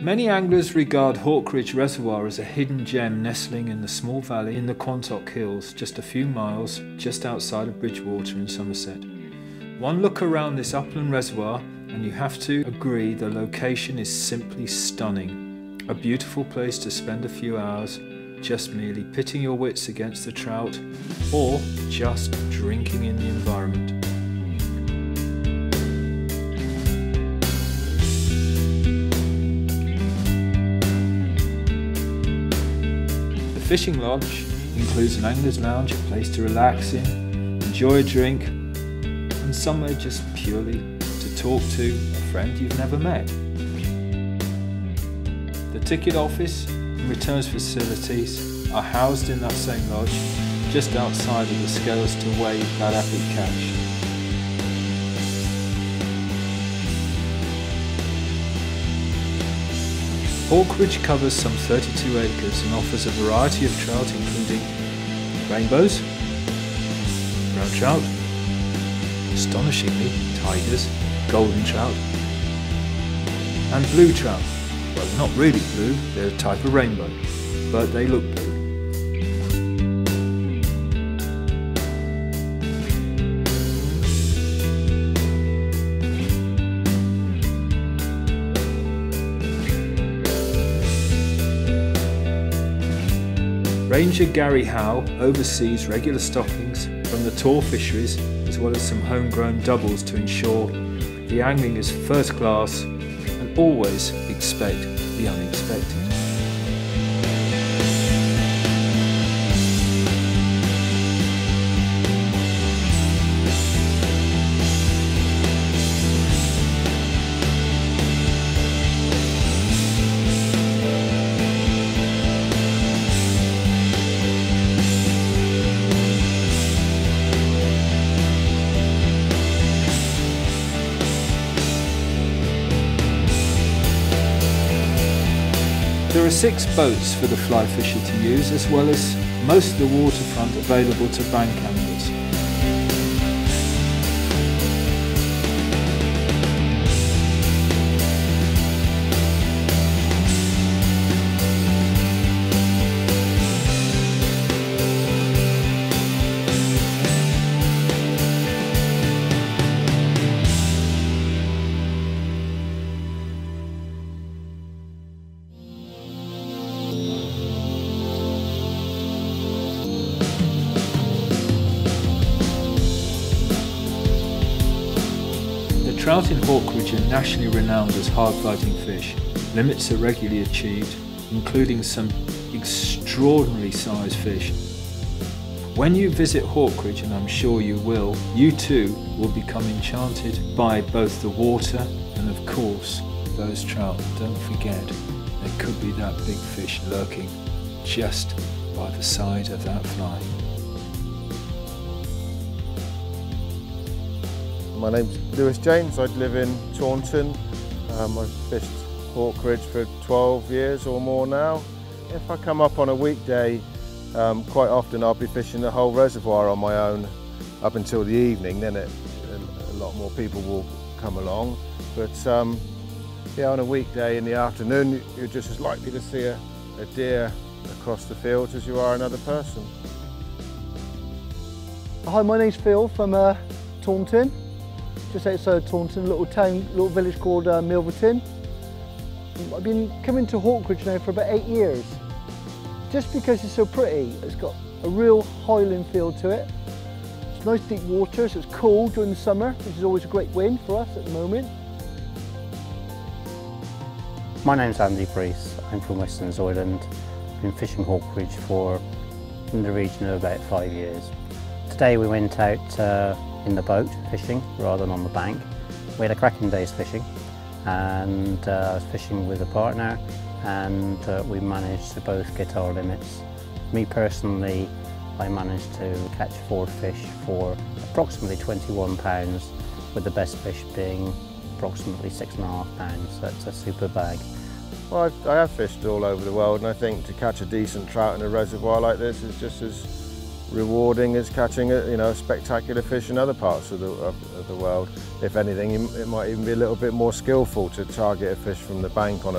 Many anglers regard Hawkridge Reservoir as a hidden gem nestling in the small valley in the Quantock Hills, just a few miles just outside of Bridgewater in Somerset. One look around this upland reservoir and you have to agree the location is simply stunning. A beautiful place to spend a few hours just merely pitting your wits against the trout or just drinking in the environment. The fishing lodge includes an angler's lounge, a place to relax in, enjoy a drink, and somewhere just purely to talk to a friend you've never met. The ticket office and returns facilities are housed in that same lodge, just outside of the scales to weigh that epic catch. Hawkridge covers some 32 acres and offers a variety of trout including rainbows, brown trout, astonishingly tigers, golden trout, and blue trout. Well, they're not really blue, they're a type of rainbow, but they look blue. Ranger Gary Howe oversees regular stockings from the Tor fisheries as well as some homegrown doubles to ensure the angling is first class and always expect the unexpected. There are 6 boats for the fly fisher to use, as well as most of the waterfront available to bank anglers. Trout in Hawkridge are nationally renowned as hard-fighting fish. Limits are regularly achieved, including some extraordinarily sized fish. When you visit Hawkridge, and I'm sure you will, you too will become enchanted by both the water and of course those trout. Don't forget, there could be that big fish lurking just by the side of that fly. My name's Lewis James, I live in Taunton. I've fished Hawkridge for 12 years or more now. If I come up on a weekday, quite often I'll be fishing the whole reservoir on my own up until the evening, then a lot more people will come along. But yeah, on a weekday in the afternoon, you're just as likely to see a deer across the fields as you are another person. Hi, my name's Phil from Taunton. Just outside Taunton, a little village called Milverton. I've been coming to Hawkridge now for about 8 years. Just because it's so pretty. It's got a real highland feel to it. It's nice deep water, so it's cool during the summer, which is always a great win for us at the moment. My name's Andy Brees. I'm from Western Zoyland. I've been fishing Hawkridge for in the region of about 5 years. Today we went out in the boat fishing rather than on the bank. We had a cracking day's fishing, and I was fishing with a partner, and we managed to both get our limits. Me personally, I managed to catch 4 fish for approximately 21 pounds, with the best fish being approximately 6.5 pounds. That's a super bag. Well, I have fished all over the world, and I think to catch a decent trout in a reservoir like this is just as rewarding as catching a spectacular fish in other parts of the world. If anything, it might even be a little bit more skillful to target a fish from the bank on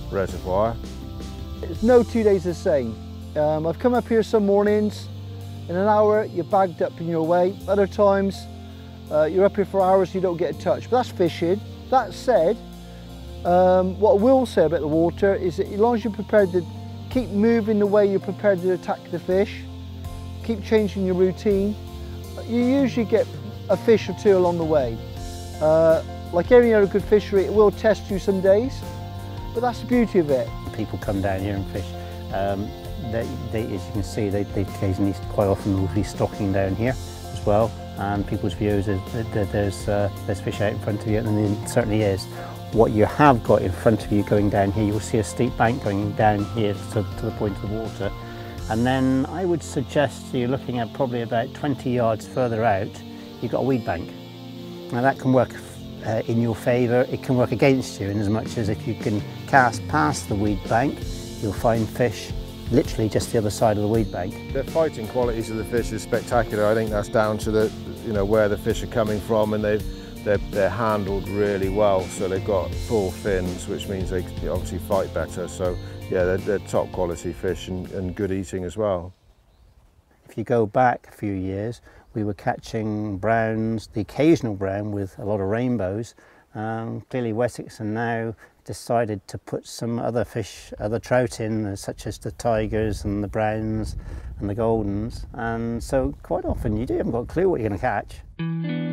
reservoir. It's no 2 days the same. I've come up here some mornings, in an hour you're bagged up in your way. Other times you're up here for hours, you don't get a touch, but that's fishing. That said, what I will say about the water is that as long as you're prepared to keep moving the way you're prepared to attack the fish, keep changing your routine, you usually get a fish or two along the way. Like any other good fishery, it will test you some days, but that's the beauty of it. People come down here and fish. As you can see, they occasionally, quite often, will be stocking down here as well. And people's views is that there's fish out in front of you, and there certainly is. What you have got in front of you going down here, you'll see a steep bank going down here to the point of the water. And then I would suggest you're looking at probably about 20 yards further out, you've got a weed bank. Now that can work in your favour, it can work against you, in as much as if you can cast past the weed bank, you'll find fish literally just the other side of the weed bank. The fighting qualities of the fish is spectacular. I think that's down to the, where the fish are coming from, and they're handled really well. So they've got full fins, which means they obviously fight better. So yeah, they're top quality fish and good eating as well. If you go back a few years, we were catching browns, the occasional brown with a lot of rainbows. Clearly Wessex are now decided to put some other fish, other trout in, such as the tigers and the browns and the goldens. And so quite often you haven't got a clue what you're going to catch.